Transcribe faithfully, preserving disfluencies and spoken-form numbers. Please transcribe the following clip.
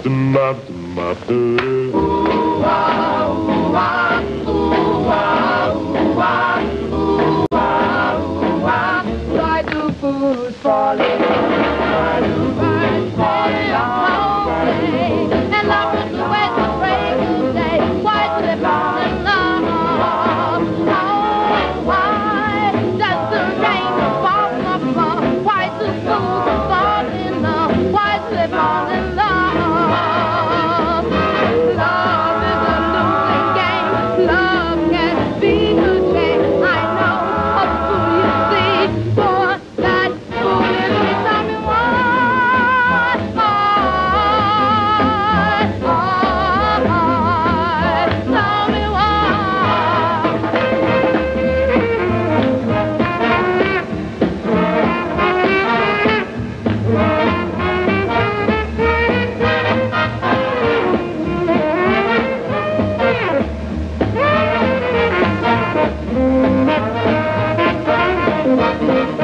Why do fools fall in love? Why do birds fall in love? And lovers who wait to break the day. Why do they fall in love? Oh, why does the rain fall from above? Why do fools fall in love? Why do they fall in love? Love is a losing game. Love can be the change. I know a fool you see. For that fool is me. Tell me why. Why? Why? Tell me why.